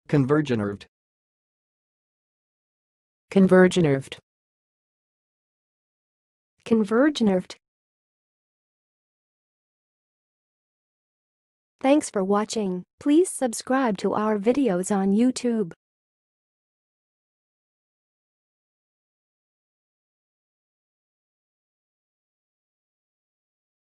converginerved, converginerved, converginerved. Thanks for watching. Please subscribe to our videos on YouTube.